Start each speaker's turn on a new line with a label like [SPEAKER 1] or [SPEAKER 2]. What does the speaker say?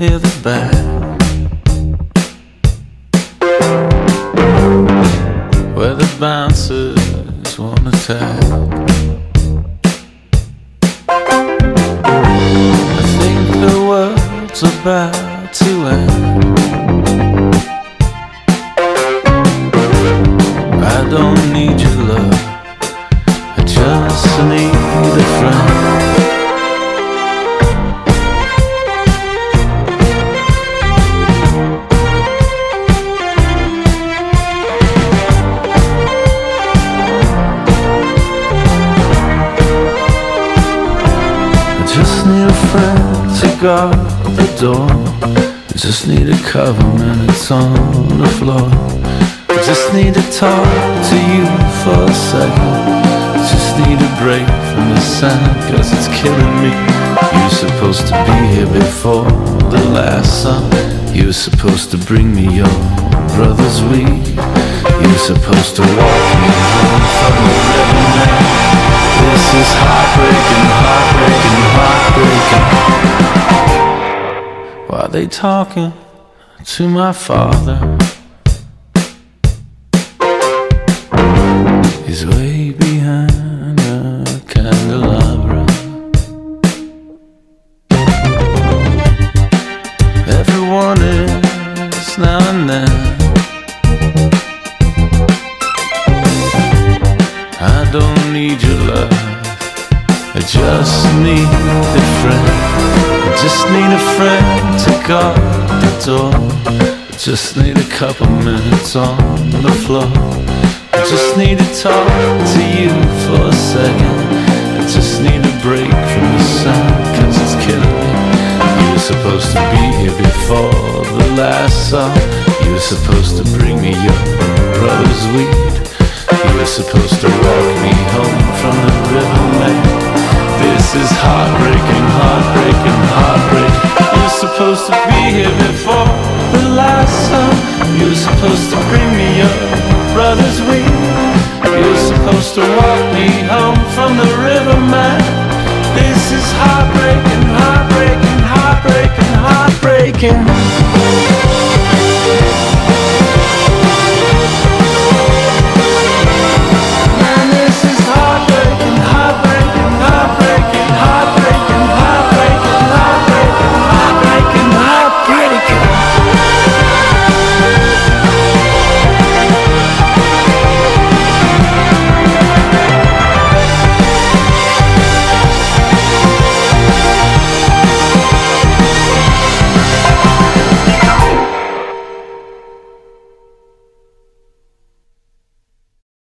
[SPEAKER 1] near the back, where the bouncers won't attack. I think the world's about to end. I don't need your love, I just need a friend. To guard the door, I just need a cover when it's on the floor. I just need to talk to you for a second. I just need a break from the sound, cause it's killing me. You were supposed to be here before the last song. You were supposed to bring me your brother's weed. You were supposed to walk me home from the river, man. This is heartbreaking, heartbreaking, heartbreaking. While they talking to my father, he's way behind a candelabra. Everyone is now and then. I don't need your love, I just need a friend. I just need a friend to guard the door. I just need a couple minutes on the floor. I just need to talk to you for a second. I just need a break from the sun, cause it's killing me. You were supposed to be here before the last song. You were supposed to bring me your brother's weed. You were supposed to walk me home from the river, man. This is heartbreaking, heartbreaking, heartbreaking. You were supposed to be here before the last song. You were supposed to bring me your brother's weed. You were supposed to walk me home from the river, man. This is heartbreaking, heartbreaking, heartbreaking, heartbreaking.